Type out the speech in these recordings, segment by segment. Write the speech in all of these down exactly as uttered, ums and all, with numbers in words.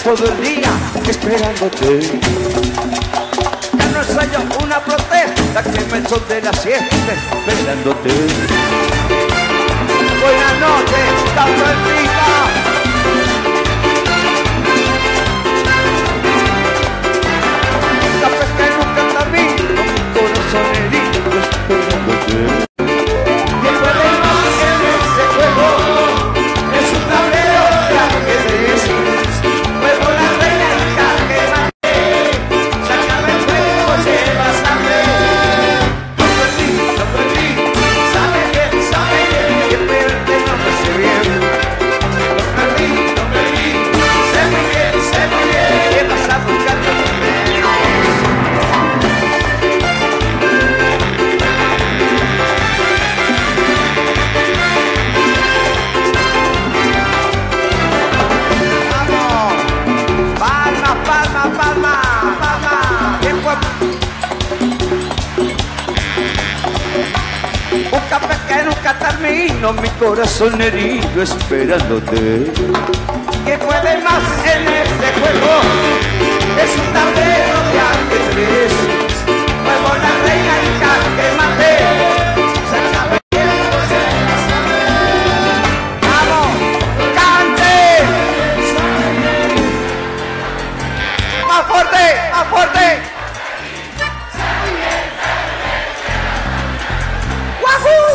todo el día esperándote. Ya no ensayo una protesta que me echo de la siesta esperándote. Buenas noches, tanto el pica. Café que nunca termino, mi corazón herido esperándote. Que puede más en ese juego, es un tablero de ajedrez. Juego la reina y jaque mate, sácame el juego, llevas a ver. No perdí, no perdí, sabe bien, sabe bien, que perderte no me sé bien. No perdí, no perdí, sé muy bien, sé muy bien, que vas a buscarme otra vez. Palma, palma, palma. Tiempo. Un café que nunca termino, mi corazón herido esperándote. ¿Qué puede más en este juego? Es un tablero de ajedrez. Juego la reina y jaque mate. Se sabe bien, se la sabe. ¡Vamos! ¡Cante! ¡Más fuerte! ¡Más fuerte! ¡Wahoo!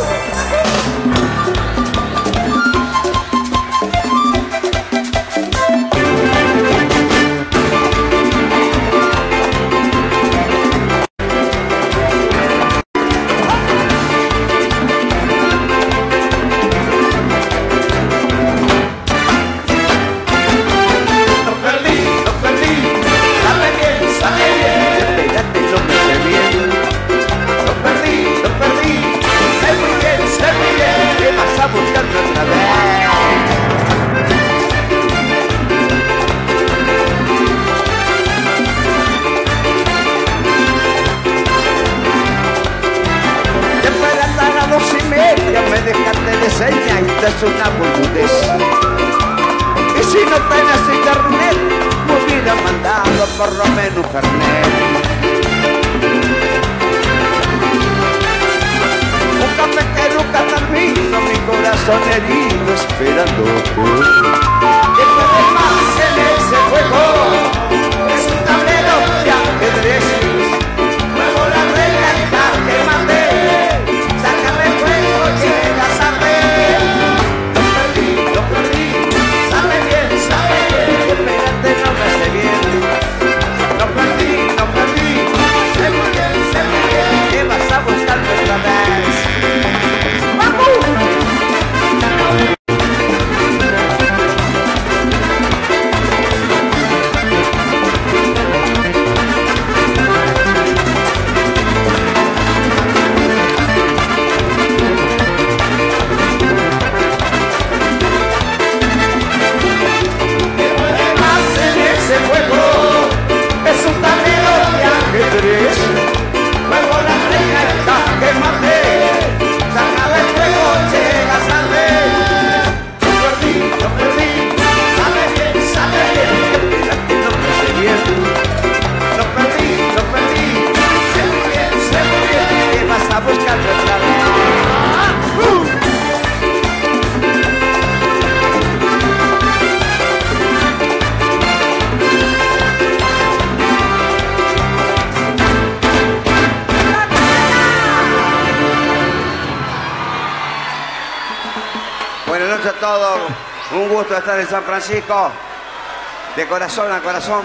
Es una boludez. Y si no tenés internet, me hubiera mandado por lo menos carnet. Un café que nunca termino, mi corazón herido esperándote. ¿Qué puede más en ese juego? Es un tablero de ajedrez. Luego la reina y jaque mate. Sácame el juego, llegas a ver. No me sé bien, no perdí, no perdí, sé muy bien, sé muy bien, que vas a buscarme otra vez. ¡Vamos! Luego la reina está que mate, sácame el juego, llegas a ver. No perdí, no perdí, sabe bien, sabe bien, que no me sé bien. No perdí, no perdí, sé muy bien, sé muy bien, que vas a buscarme otra vez. ¡Uh! Buenas noches a todos, un gusto estar en San Francisco, de corazón a corazón.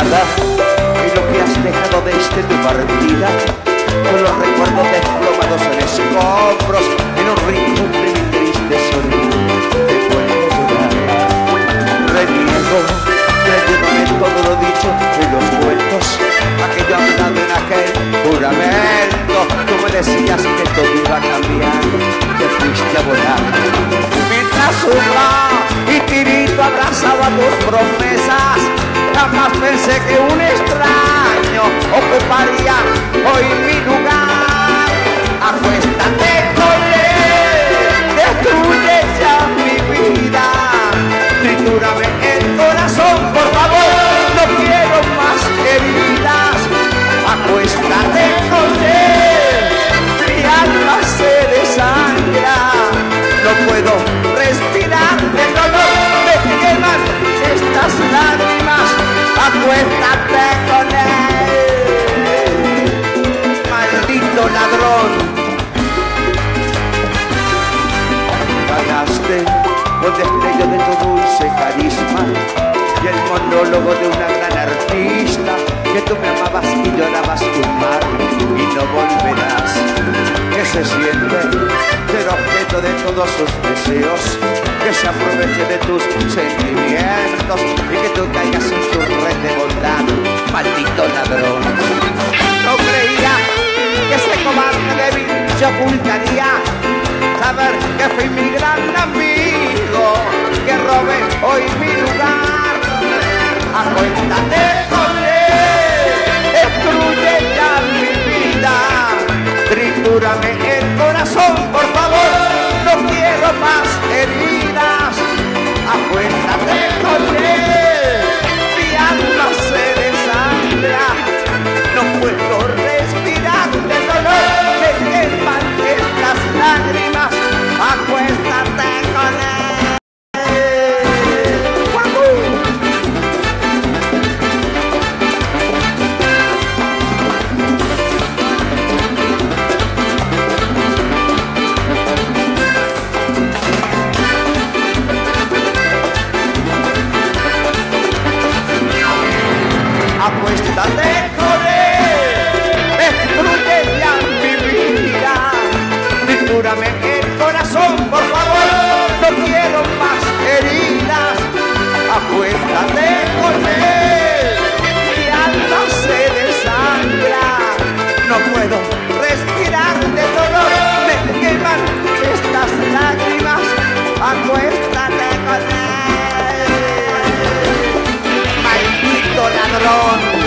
nada y lo que has dejado desde tu partida, con los recuerdos desplomados en escombros, en un rincón de mi triste sonido, te puedo llorar. Reniego, creyéndome todo lo dicho en los cuentos, aquello hablado en aquel juramento. Tú me decías que todo iba a cambiar, te fuiste a volar. Mientras Urla y Tirito abrazaba tus promesas, jamás pensé que un extraño ocuparía hoy mi lugar. Acuéstate con él, destruye ya mi vida, tritúrame el corazón, por favor, no quiero más heridas. Acuéstate con él, mi alma se desangra, no puedo respirar, el dolor me queman estas lágrimas. Acuéstate con él, maldito ladrón. Pagaste con destello de tu dulce carisma y el monólogo de una gran artista, que tú me amabas y llorabas tu mar y no volverás. Que se siente ser objeto de todos sus deseos, que se aproveche de tus sentimientos y que tú caigas en su red de bondad, maldito ladrón. No creía que ese cobarde débil se ocultaría, saber que fui mi gran amigo, que robé hoy mi lugar. Acuéstate con él, destruye ya mi vida, tritúrame el corazón, por favor, no quiero más heridas. Acuéstate con él, mi alma se desangra, no puedo respirar, de dolor me queman estas lágrimas. Acuéstate con él. Acuéstate con él, destruye ya mi vida, tritúrame el corazón, por favor, no quiero más heridas. Acuéstate con él, mi alma se desangra, no puedo respirar, de dolor me queman estas lágrimas. Acuéstate con él, maldito ladrón.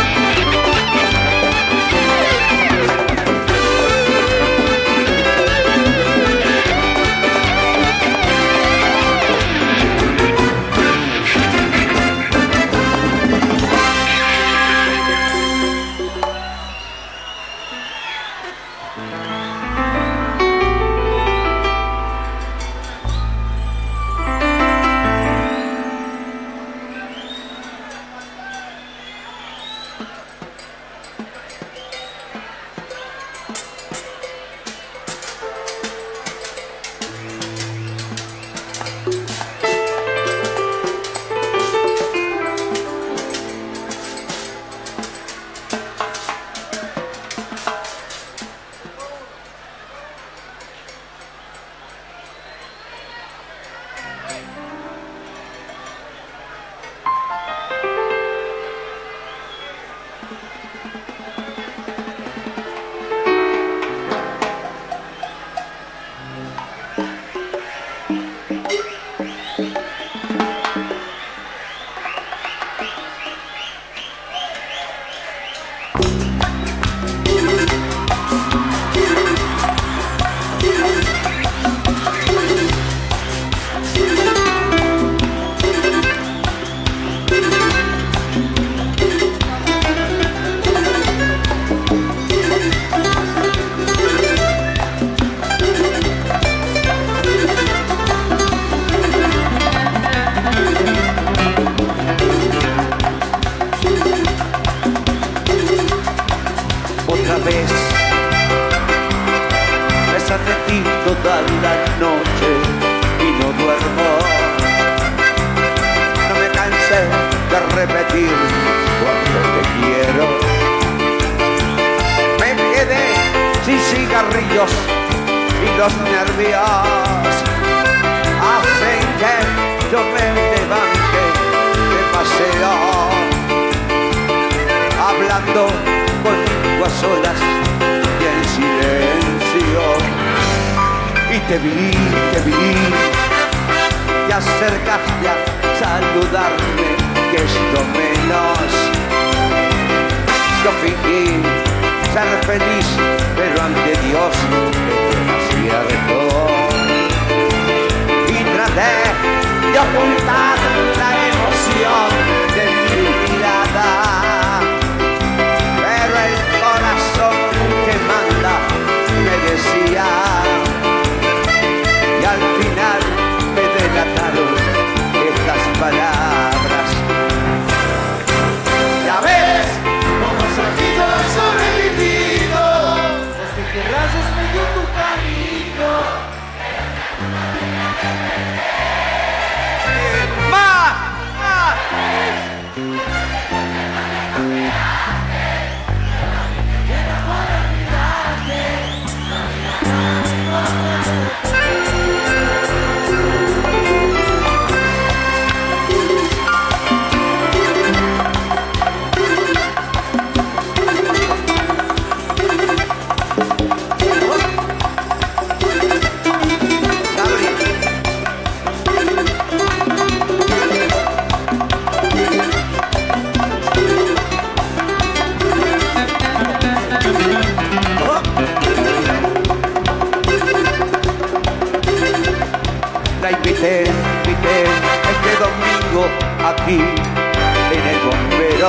toda la noche y no duermo. No me cansé de repetir cuando cigarrillos y los nervios hacen que yo me levante de paseo, hablando conmigo a solas y en silencio. Y te vi, te vi, te acercaste a saludarme, que es lo menos. Yo fingí ser feliz, pero ante Dios es cierto. Y traté de ocultar la emoción de mi mirada, pero el corazón que manda me decía, y al final me delataron estas palabras. Ya ves, como Sergito he sobrevivido, desde que rayos me dio tu camino. ¡Más! ¡Más! La invité, invité este domingo aquí en el bombero.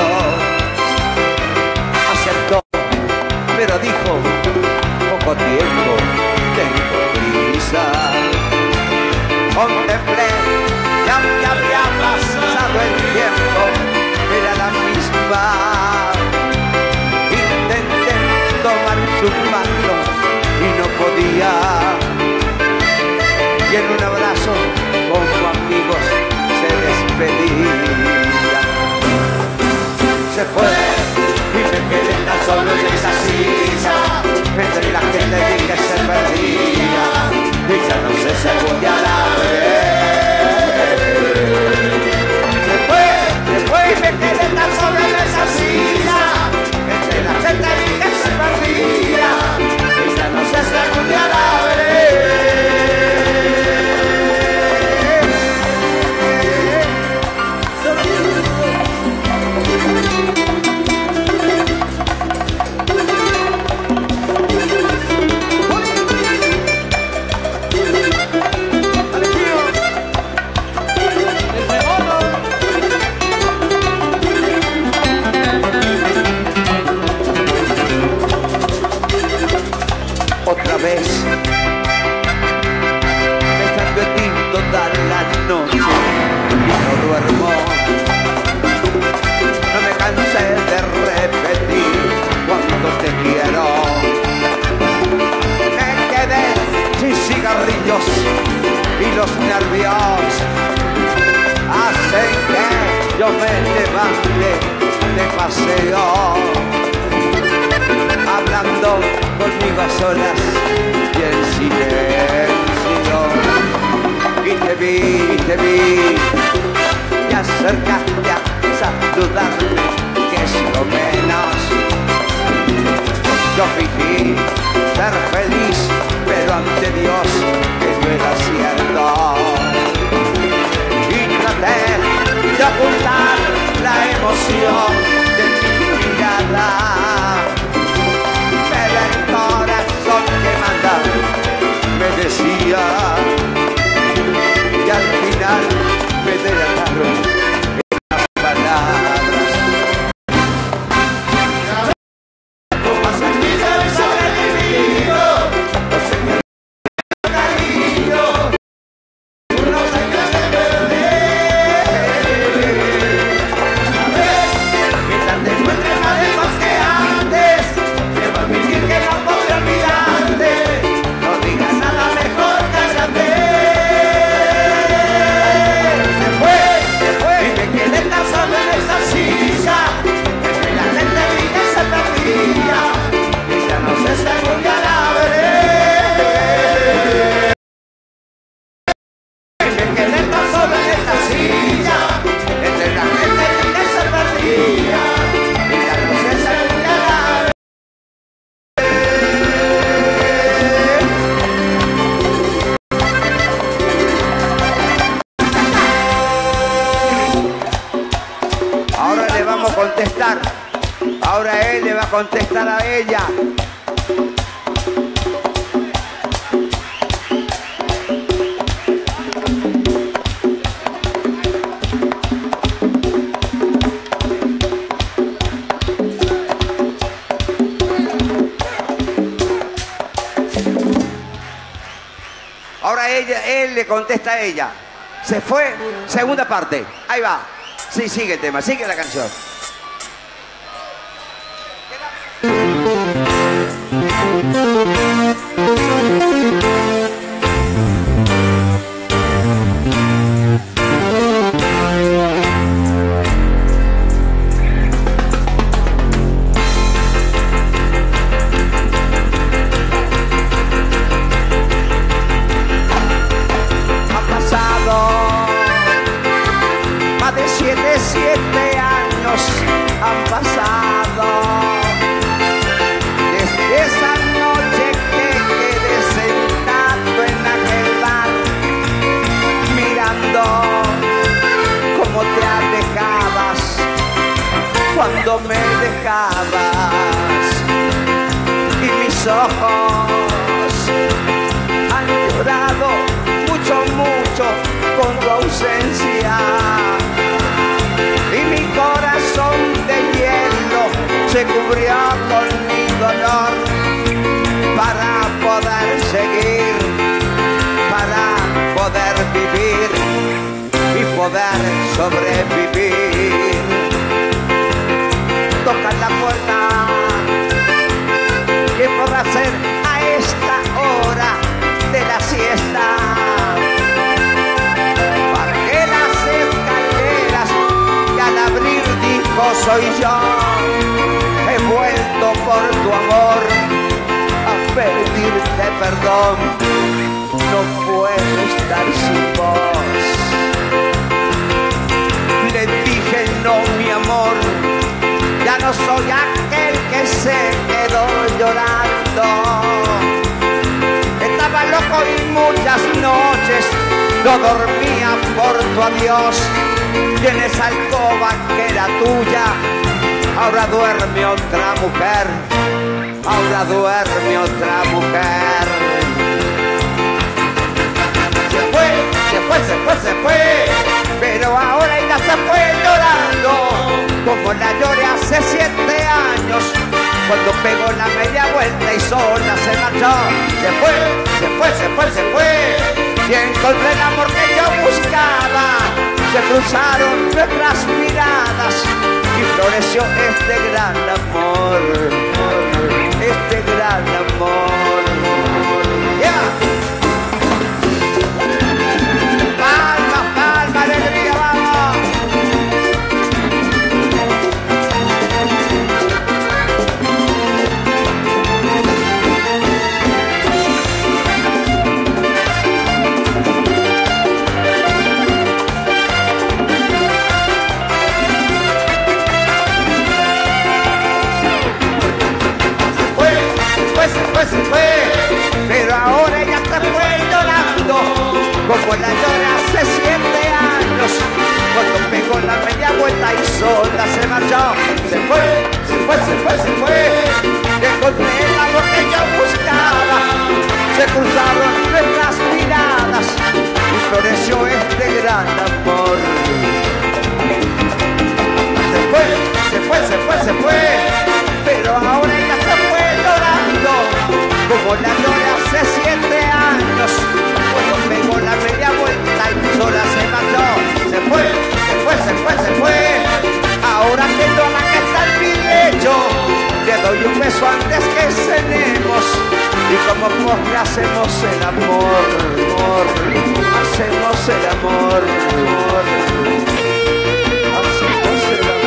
Aceptó, pero dijo, poco tiempo, tengo prisa. Contemplé que aunque había pasado el tiempo, era la misma. Intenté tomar su mano y no podía. Y en un abrazo, como amigos, se despedía. Se fue y me quedé tan solo en esa silla, entre la gente vi que se perdía, y ya no sé si algún día la veré. Se fue, se fue y me quedé tan solo en esa silla, entre la gente vi que se perdía, y ya no sé si algún día la veré. Otra vez pensando en ti toda la noche y no duermo. No me cansé de repetir cuánto te quiero. Me quedé sin cigarrillos y los nervios hacen que yo me levante de paseo, hablando conmigo a solas y en silencio. Y te vi, te vi, te acercaste a saludarme, que es lo menos. Yo fingí ser feliz, pero ante Dios que no era cierto. Y traté de ocultar la emoción de mi mirada, pero el corazón que manda me decía, y al final me delataron las palabras. Él le va a contestar a ella. Ahora ella, él le contesta a ella. Se fue, segunda parte. Ahí va. Sí, sigue el tema, sigue la canción. Siete años han pasado desde esa noche que quedé sentado en aquel bar mirando cómo te alejabas cuando me dejabas y mis ojos han llorado mucho, mucho con tu ausencia. Y mi corazón de hielo se cubrió con mi dolor para poder seguir, para poder vivir y poder sobrevivir. Toca la puerta, ¿qué podrá hacer a esta hora de la siesta? Bajé las escaleras y al abrir dijo soy yo, he vuelto por tu amor a pedirte perdón, no puedo estar sin vos. Le dije no mi amor, ya no soy aquel que se quedó llorando. Estaba loco y muchas noches no dormía por tu adiós. Y en esa alcoba que era tuya, ahora duerme otra mujer, ahora duerme otra mujer. Se fue, se fue, se fue, se fue, pero ahora ella se fue llorando, como la lloré hace siete años, cuando pegó la media vuelta y sola se marchó. Se fue, se fue, se fue, se fue, y encontré el amor que yo buscaba. Se cruzaron nuestras miradas y floreció este gran amor, este gran amor. Yeah. Palma, palma, alegría, vamos. Se fue, se fue, pero ahora ella se fue llorando, como la lloré hace siete años, cuando pegó la media vuelta y sola se marchó. Se fue, se fue, se fue, se fue, encontré el amor que yo buscaba, se cruzaron nuestras miradas y floreció este gran amor. Se fue, se fue, se fue, se fue, pero ahora ella se fue llorando, como la lloré hace siete años, cuando pegó la media vuelta y sola se marchó. Se fue, se fue, se fue, se fue, ahora que toma que está en mi lecho, le doy un beso antes que cenemos, y como postre hacemos el amor, amor, hacemos el amor, amor, hacemos el amor.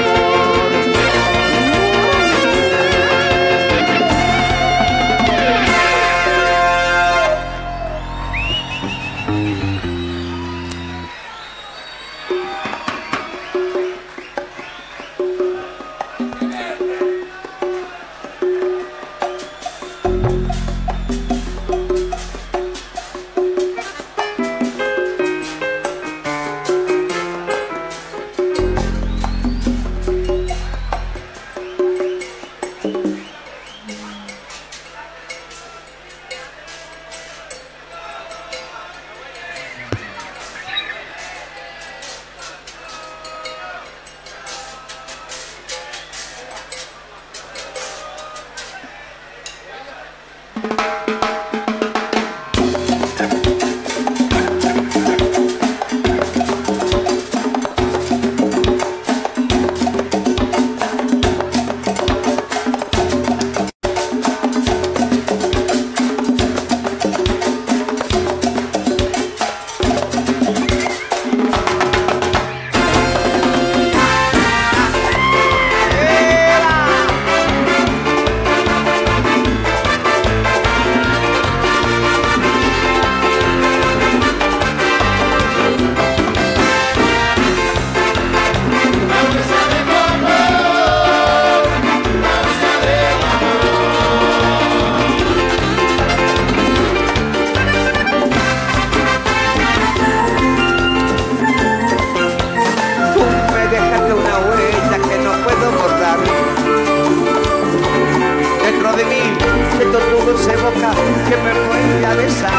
Que me puede a besar,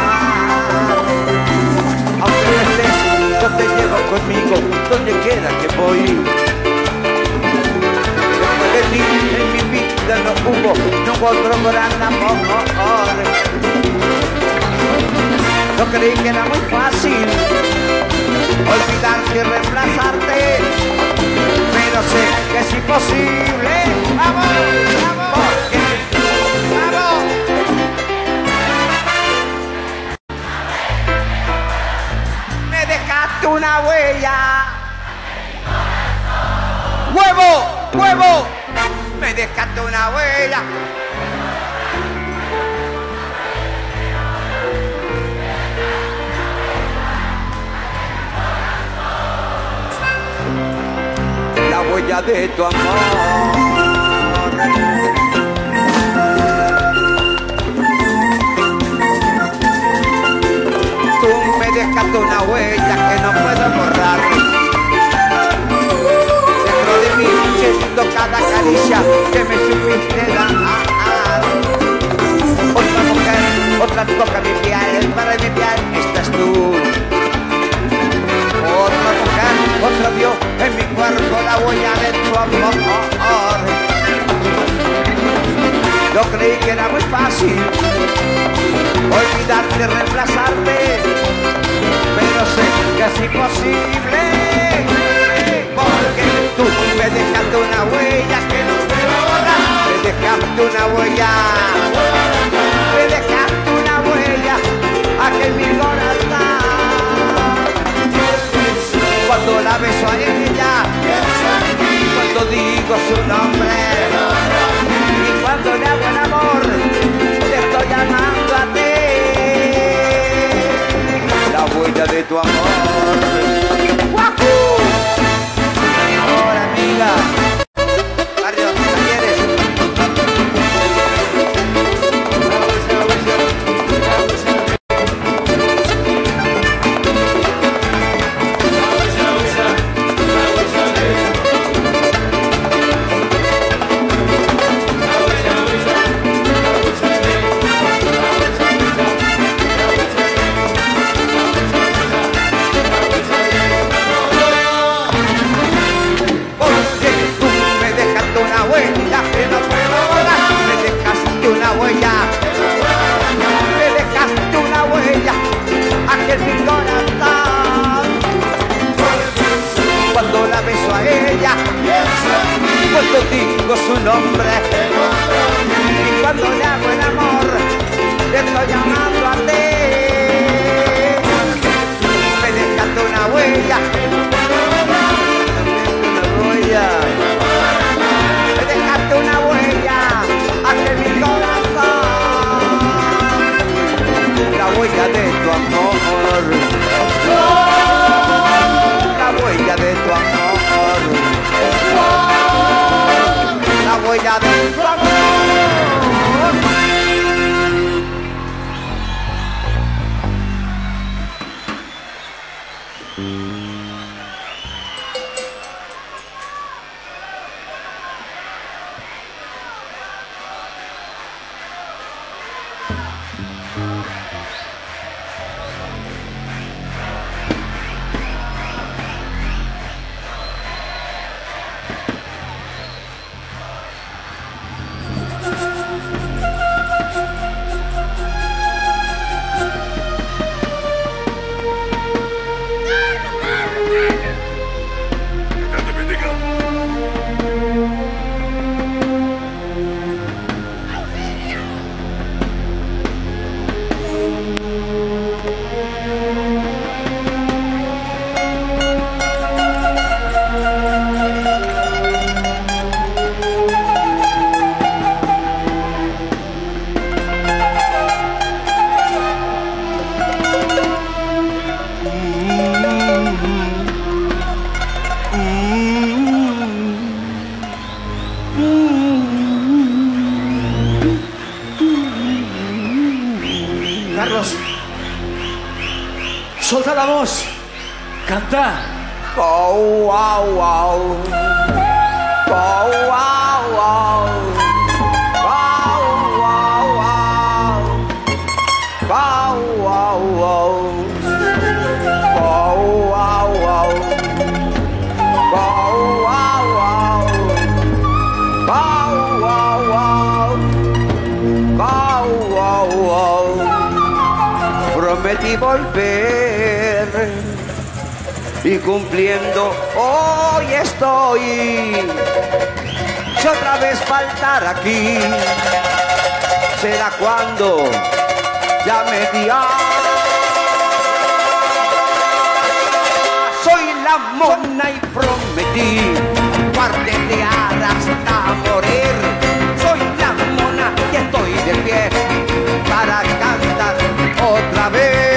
aunque no estés, yo te llevo conmigo donde quiera que voy. Después de ti en mi vida no hubo, no hubo otro gran amor. No creí que era muy fácil olvidarte y reemplazarte, pero sé que es imposible. ¡Vamos! ¡Vamos! Porque, ¡vamos! Una huella. ¡Huevo! ¡Huevo! Me dejaste una huella. La huella de tu amor. Dejaste una huella que no puedo borrar. Dentro de mí siento cada caricia que me supiste dar. Otra mujer, otra toca mi piel, para mi piel estás tú. Otra mujer, otra vio en mi cuerpo la huella de tu amor. Yo creí que era muy fácil olvidarte y reemplazarte, pero sé que es imposible, porque tú me dejaste una huella que no puedo borrar. Me dejaste una huella, me dejaste una huella, aquí en mi corazón. Cuando la beso a ella, cuando digo su nombre, y cuando le hago el amor, te estoy llamando a ti. La huella de tu amor. ¡Guacu! Ahora, amiga. Barrio, Talleres. Cuando digo su nombre y cuando le hago el amor, te estoy llamando a ti. Me dejaste una huella, una huella, me dejaste una huella aquí en mi corazón, la huella de tu amor, la huella de tu amor. La huella de Solta la voz. Canta. Oh, wow, wow. Oh, wow, wow. Wow, wow, wow. Wow, wow, wow. Wow, wow, wow. Wow, wow, wow. Wow, wow, wow. Wow, wow, wow. Prometí volver y cumpliendo hoy estoy. Si otra vez faltar aquí, será cuando ya me diga. Soy la mona y prometí guardetear hasta morir. Soy la mona y estoy de pie para cantar otra vez.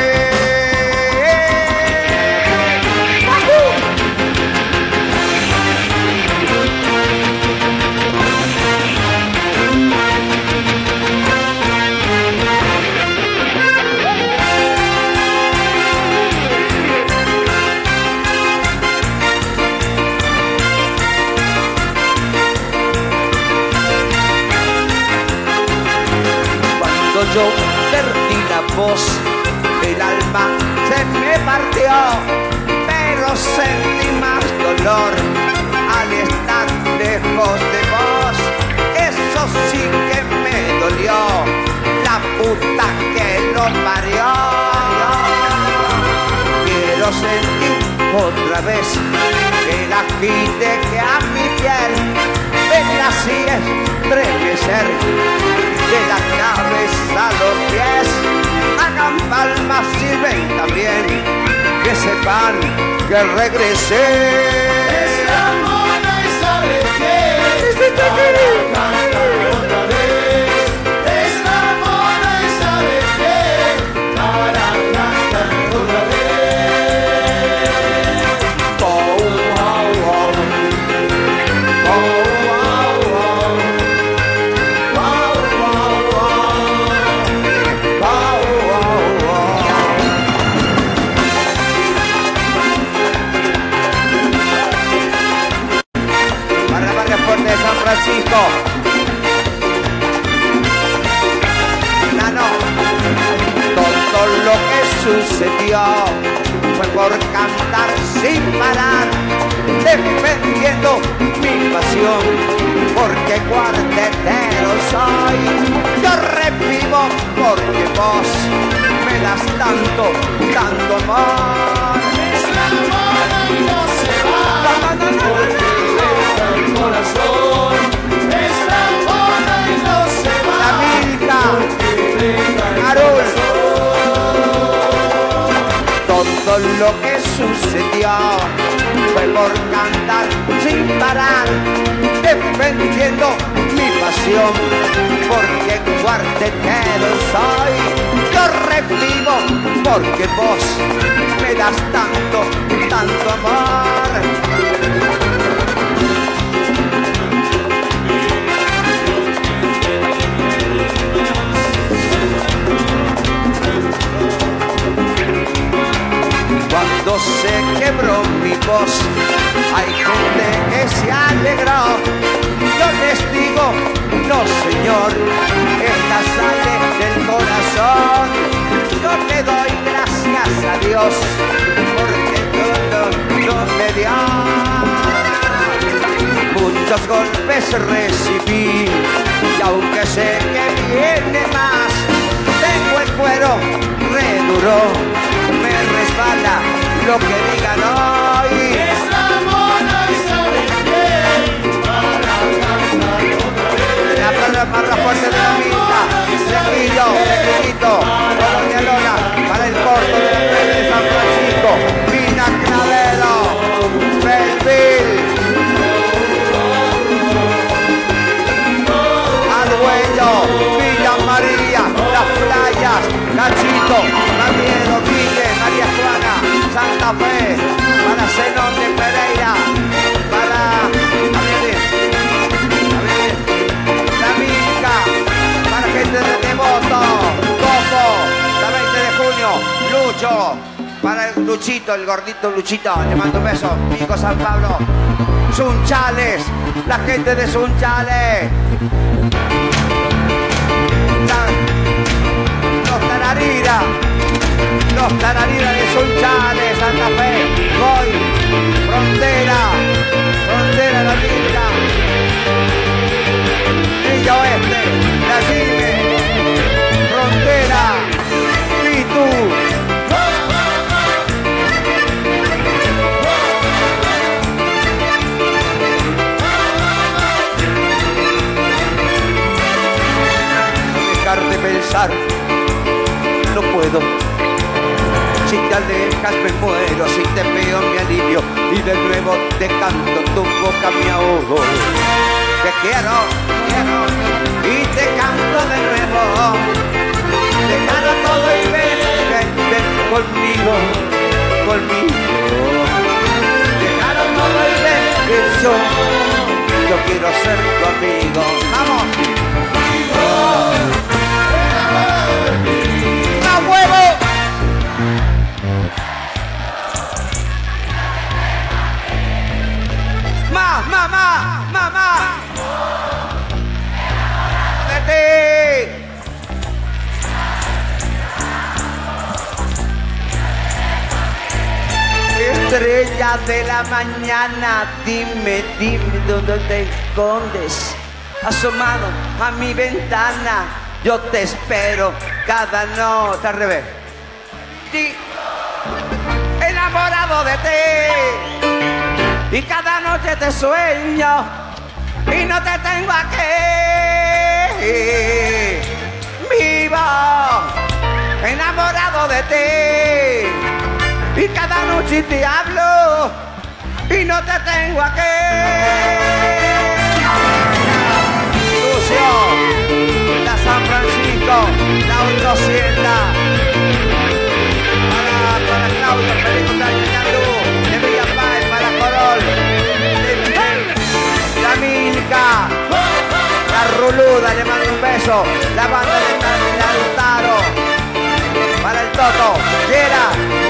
Yo perdí la voz, el alma se me partió, pero sentí más dolor al estar lejos de vos. Eso sí que me dolió, la puta que lo parió. Quiero sentir otra vez el agite que a mi piel venga así estremecer. De la cabeza a los pies, hagan palmas y ven también, que sepan que regresé. Esta mona y sabe qué, para cantar otra vez. Esta mona y sabe qué, para cantar otra vez. Oh, wow, wow. Oh, wow, wow. Wow, wow, wow. Wow, wow, wow. Barra Barra Fuerte de San Francisco. Nano, todo lo que sucedió fue por cantar sin parar, defendiendo mi pasión, porque cuartetero soy. Yo revivo porque vos me das tanto, tanto amor. Esta mona y no se va, porque deja el corazón. Esta mona y no se va, La Milka, porque deja el Marul. corazón. Todo lo que sucedió fue por cantar sin parar, defendiendo mi pasión, porque cuartetero soy. Yo revivo porque vos me das tanto, tanto amor. Cuando se quebró mi voz, hay gente que se alegró. Yo les digo, no señor, esta sale del corazón. Yo le doy gracias a Dios, porque todo lo me dio. Muchos golpes recibí, y aunque sé que viene más, tengo el cuero re duro. Me resbala lo que digan hoy. Esta mona y sabe qué, para cantar otra vez. La perra más fuerte de la Milka, Flequillo, Flequillito, Colonia Lona, para el corto de de San Francisco, Vina Clavero, Belville, Argüello, Villa María, Las Playas, Cachito, Ramiro, Ville, María Juana, Santa Fe, para Zenón de Pereira, para Abril, Abril, La Milka, para gente de Devoto, Copo, la veinte de junio, Lucho, para el Luchito, el gordito Luchito, le mando un beso. Pico San Pablo. Sunchales, la gente de Sunchales. La, los Tararira, los Tararira de Sunchales, Santa Fe, Goy, Frontera, Frontera la Villa, Villa Oeste, la Gime, Frontera, Pitu. De pensar, no puedo. Si te alejas me muero, si te veo me alivio y de nuevo te canto, tu boca me ahogo. Te quiero, quiero y te canto de nuevo. Déjalo todo y ven, ven, ven conmigo, conmigo. Déjalo todo y ven, que yo, yo quiero ser tu amigo. ¡Vamos! ¡A huevo! ¡Más, más, más, más, más! ¡Vete! Estrella de la mañana, dime, dime dónde te escondes. Asomado a mi ventana, yo te espero cada noche. Al revés. Sí. Enamorado de ti y cada noche te sueño y no te tengo aquí. Vivo enamorado de ti y cada noche te hablo y no te tengo aquí. La San Francisco, la ochocientos. Para, para Claudio, feliz cumpleaños, Ñandú, de Villa Paz, para Corol, de Miguel, la Milka, la Ruluda, le mando un beso, la banda de Lautaro, para el Toto, Yera.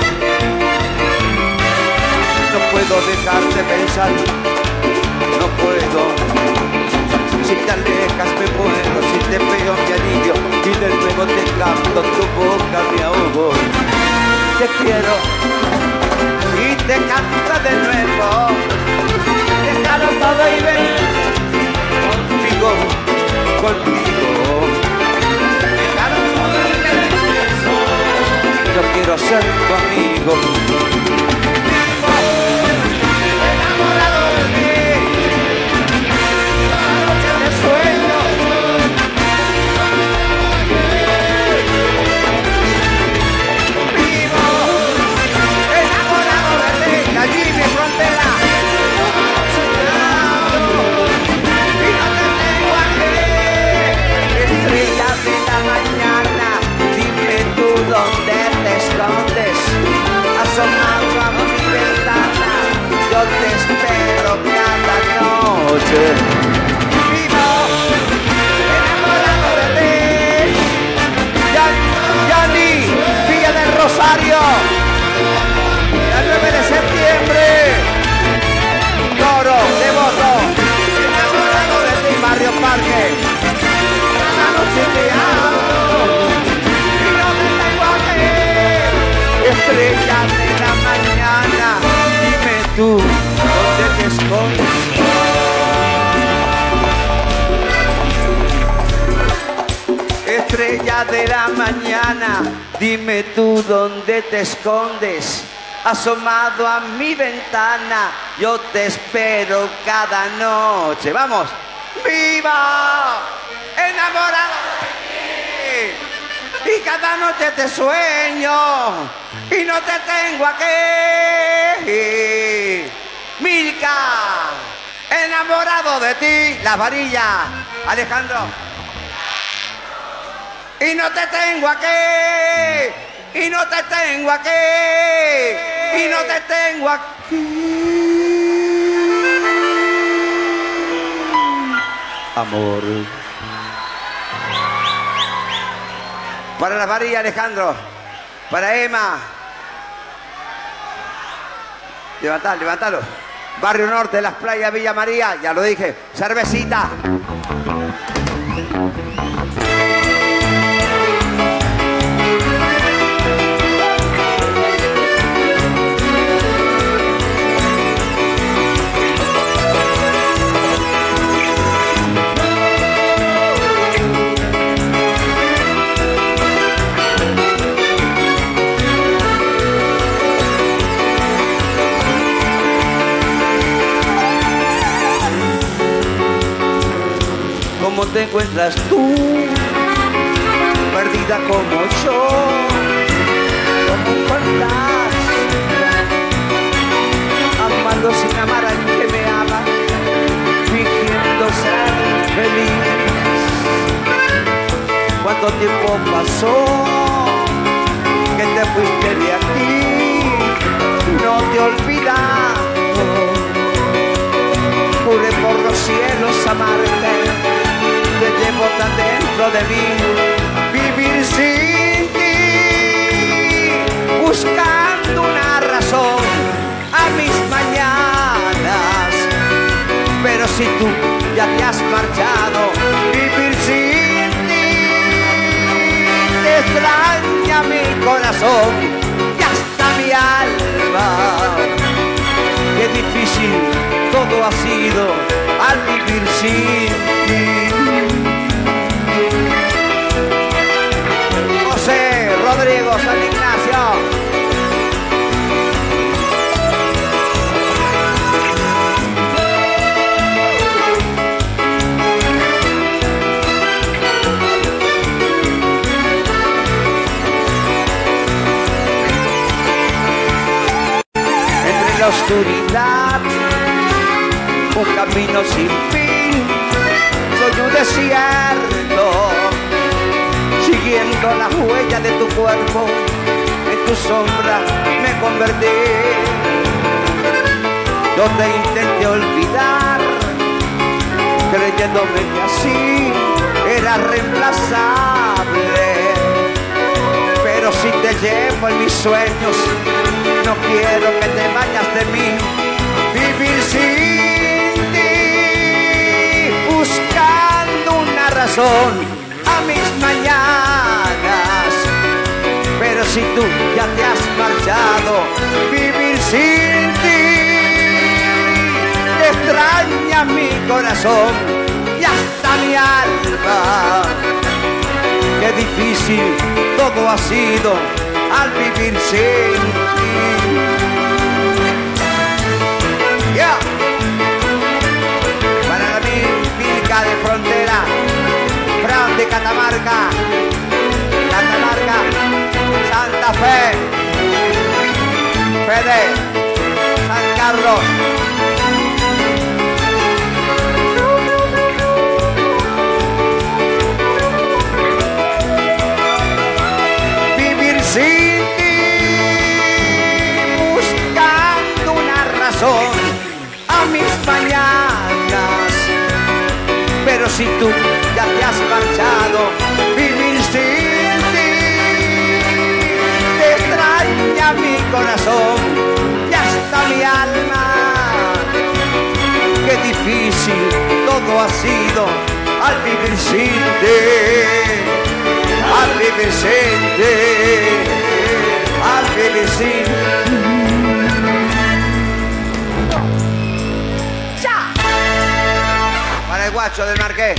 No puedo dejar de pensar, no puedo. Si te alejas me muero, si te veo me alivio y de nuevo te canto, tu boca me ahogo. Te quiero y te canto de nuevo. Déjalo todo y ven conmigo, conmigo. Déjalo todo y ven. Yo quiero ser tu amigo. Enamorado de ti. Sueño. Vivo enamorado de ti, allí mi frontera. Y no te tengo aquí. Estrella de la mañana, dime tú dónde te escondes. Asomado a mi ventana, yo te espero cada noche. Villa del Rosario, el nueve de septiembre, Toro, Devoto, enamorado de ti, Barrio Parque, la noche te amo y no te tengo aquí. Estrella de la mañana, dime tú dónde te escondes. Estrella de la mañana, dime tú dónde te escondes. Asomado a mi ventana, yo te espero cada noche. ¡Vamos! ¡Viva! Enamorado de ti. Y cada noche te sueño y no te tengo aquí. Milka, enamorado de ti. Las varillas, Alejandro. Y no te tengo aquí, y no te tengo aquí, y no te tengo aquí. Amor. Para la varilla, Alejandro. Para Emma. Levantalo, levantalo. Barrio Norte, Las Playas, Villa María, ya lo dije. Cervecita. ¿Cómo te encuentras tú? Perdida como yo, como un fantasma, amando sin amar al que me ama, fingiendo ser feliz. ¿Cuánto tiempo pasó que te fuiste de aquí? No te he olvidado, juré por los cielos amarte. Te llevo tan dentro de mí, vivir sin ti, buscando una razón a mis mañanas. Pero si tú ya te has marchado, vivir sin ti, te extraña mi corazón y hasta mi alma. Qué difícil todo ha sido al vivir sin ti. José Rodrigo San Ignacio. Entre la oscuridad, un camino sin fin, soy un desierto, siguiendo la huella de tu cuerpo, en tu sombra me convertí. Yo te intenté olvidar, creyéndome que así era reemplazable. Pero si te llevo en mis sueños, no quiero que te vayas de mí. Vivir sin ti, buscando una razón a mis mañanas. Pero si tú ya te has marchado, vivir sin ti, te extraña mi corazón y hasta mi alma. Qué difícil todo ha sido al vivir sin ti. Yeah. Para la Milka de Frontera, Fran de Catamarca, Catamarca, Santa Fe, Fede, San Carlos. Vivir sin ti, buscando una razón a mis mañanas. Pero si tú ya te has marchado, vivir sin ti, te extraña mi corazón y hasta mi alma. Qué difícil todo ha sido al vivir sin ti, al vivir sin ti, al vivir sin ti. Para el guacho del Marqués.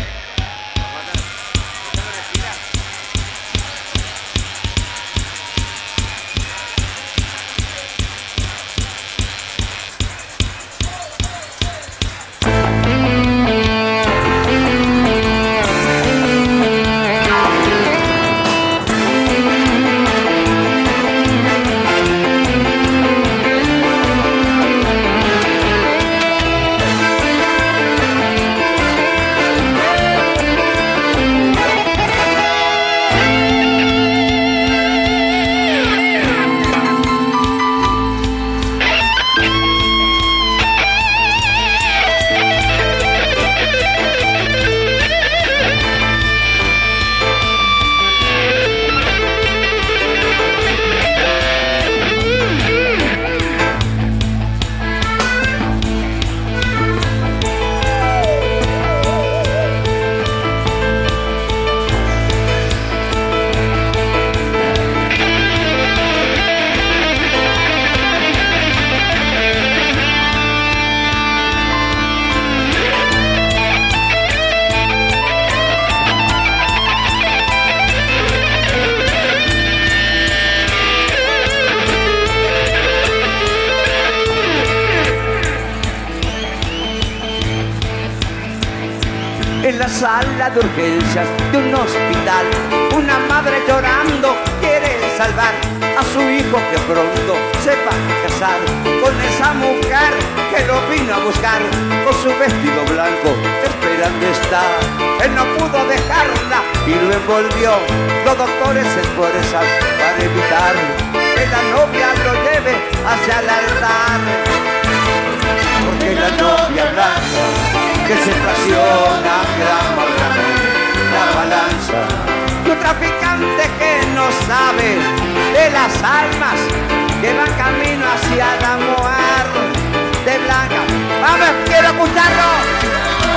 sala de urgencias de un hospital. Una madre llorando quiere salvar a su hijo que pronto se va a casar con esa mujer que lo vino a buscar con su vestido blanco esperando está. Él no pudo dejarla y lo envolvió. Los doctores se esfuerzan para evitar que la novia lo lleve hacia el altar. Porque la novia blanca que se fracciona gramo a gramo la balanza. Y un traficante que no sabe de las almas que van camino hacia la muerte blanca. ¡Vamos, quiero escucharlo!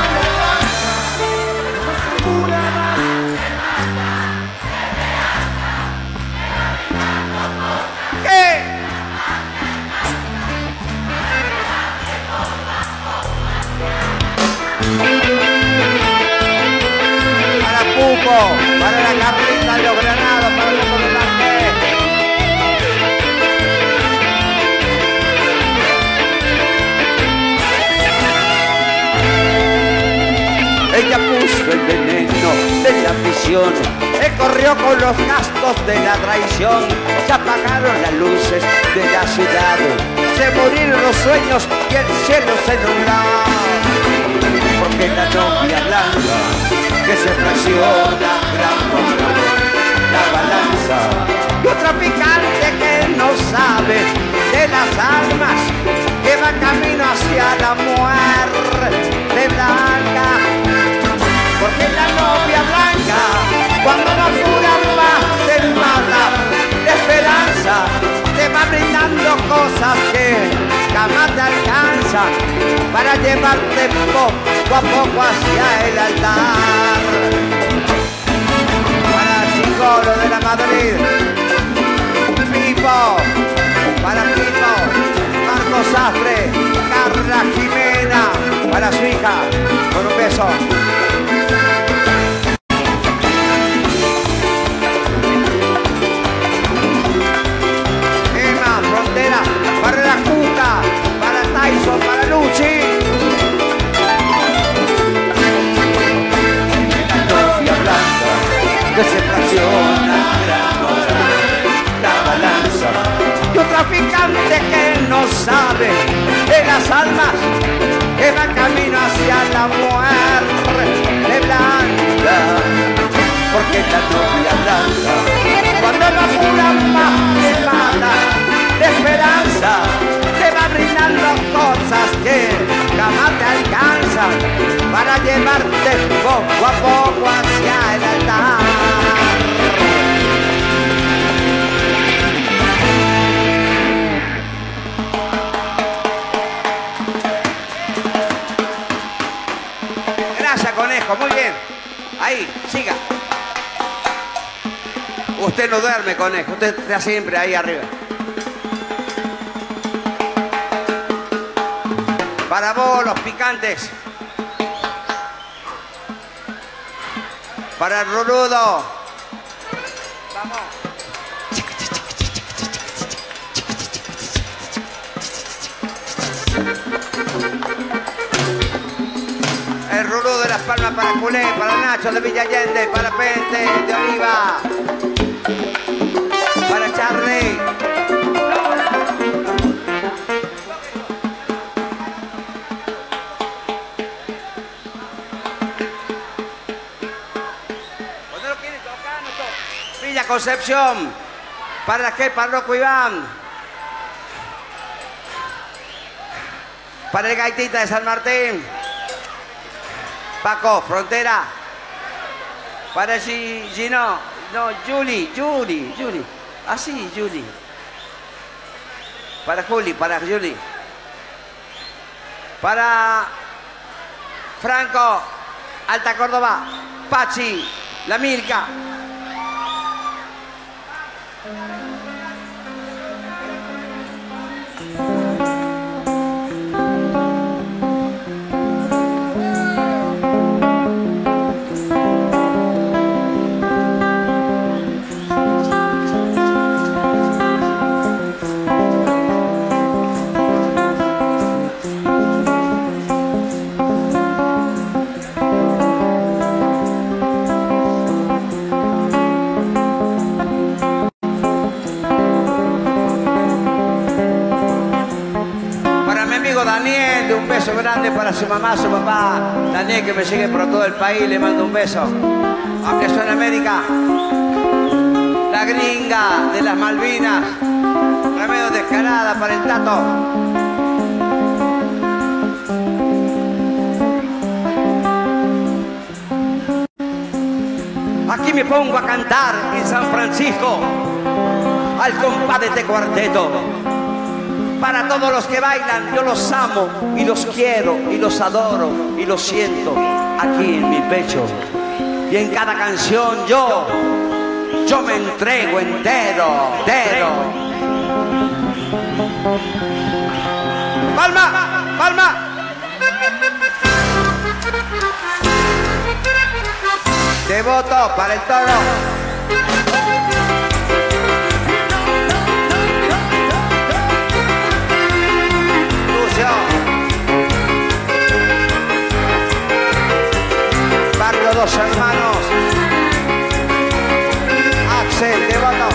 ¿Qué? Para Cuco, para la Carlita de los Granados, para el Cuco de Marqués. Ella puso el veneno de la ambición, él corrió con los gastos de la traición. Se apagaron las luces de la ciudad, se murieron los sueños y el cielo se nubló. Porque la novia blanca que se fracciona gramo a gramo la balanza. Y un traficante que no sabe de las almas que va camino hacia la muerte blanca. Porque la novia blanca cuando no cura más se mata de esperanza, te va brindando cosas que jamás te alcanzan para llevarte poco a poco hacia el altar. Para Chicolo de la Madrid, Pipo, para Pipo, Marco Sastre, Carla Jimena, para su hija, con un beso. Para la Cuca, para Tyson, para Luchi. La novia blanca que se fracciona gramo a gramo la balanza. Y un traficante que no sabe de las almas que va camino hacia la muerte blanca. Porque la novia blanca cuando no cura más se mata de esperanza, te va brindando cosas que jamás te alcanzan para llevarte poco a poco hacia el altar. Gracias, conejo, muy bien. Ahí, siga. Usted no duerme, conejo, usted está siempre ahí arriba. Para vos, los picantes. Para el Ruludo. Vamos. El Ruludo de Las Palmas para Culé, para Nacho de Villa Allende, para Pente de Oliva. Para Charlie. Concepción, para qué, para Loco Iván, para el Gaitita de San Martín, Paco, Frontera, para Gino, no, Juli, Juli, Juli, así, Juli, para Juli, para Juli, para Franco, Alta Córdoba, Pachi, La Mirka. grande para su mamá, su papá, Daniel, que me sigue por todo el país, le mando un beso. Aunque soy en América, la gringa de las Malvinas, Remedio Descarada para el Tato. Aquí me pongo a cantar en San Francisco al compás de este cuarteto. Para todos los que bailan, yo los amo y los quiero y los adoro y los siento aquí en mi pecho. Y en cada canción yo, yo me entrego entero, entero. ¡Palma! ¡Palma! Devoto para el toro. Barrio Dos Hermanos, Axel Devoto.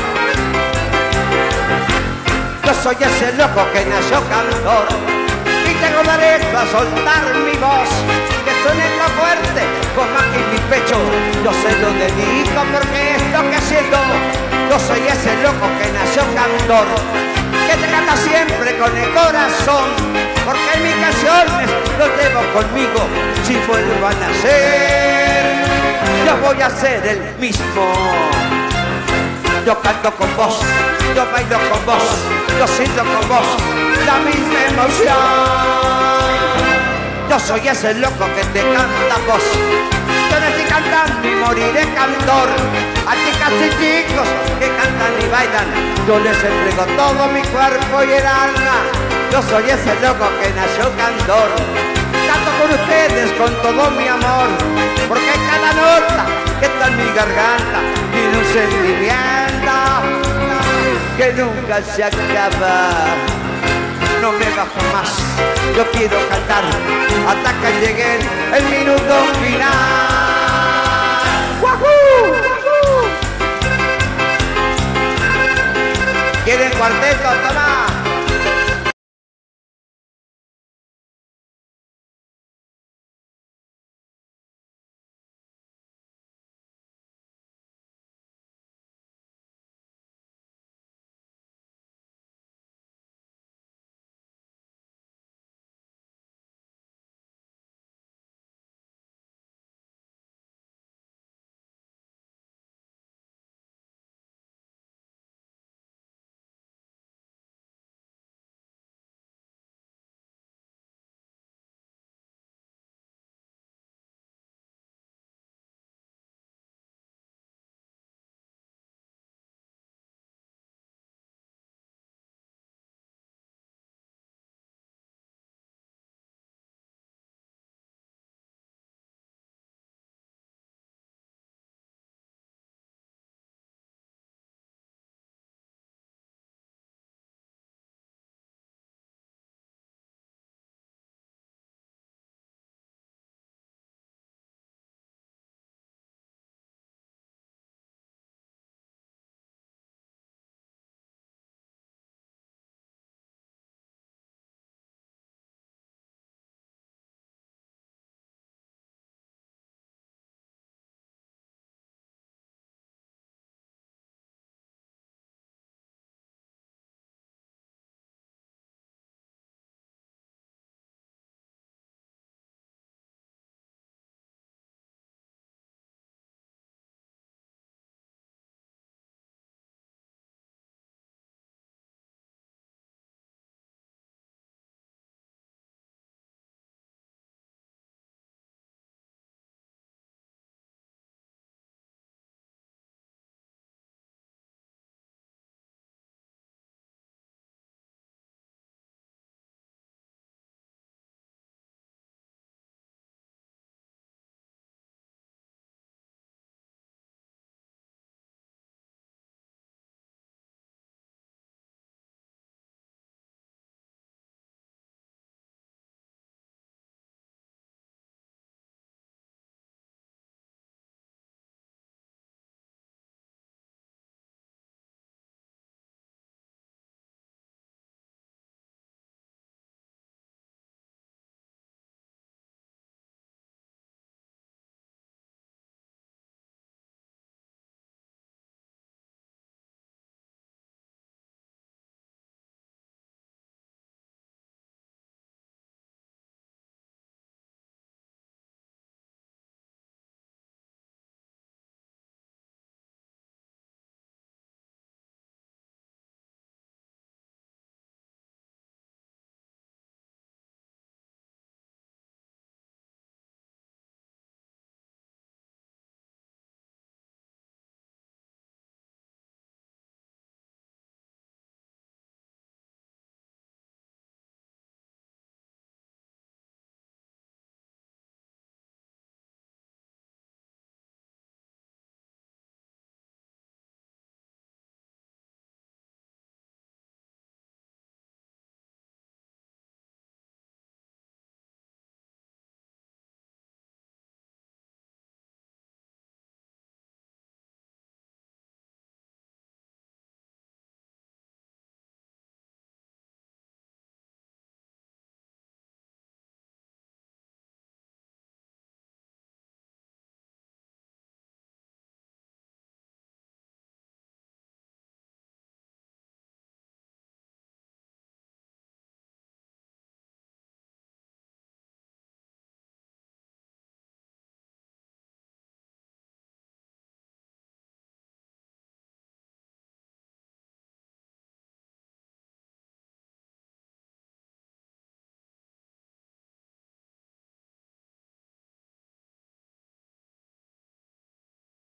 Yo soy ese loco que nació cantor y tengo derecho a soltar mi voz, que suene tan fuerte como aquí en mi pecho. Yo se lo dedico porque es lo que siento. Yo soy ese loco que nació cantor, que te canta siempre con el corazón, porque en mis canciones lo llevo conmigo. Si vuelvo a nacer, yo voy a ser el mismo. Yo canto con vos, yo bailo con vos, yo siento con vos la misma emoción. Yo soy ese loco que te canta vos. Yo no estoy cantando y moriré cantor. A chicas y chicos que cantan y bailan, yo les entrego todo mi cuerpo y el alma. Yo soy ese loco que nació cantor. Canto con ustedes con todo mi amor, porque cada nota que está en mi garganta tiene un sentimiento que nunca se acaba. No me bajo más, yo quiero cantar hasta que llegue el minuto final. ¡Wahoo! ¿Quieren cuarteto? ¡Toma!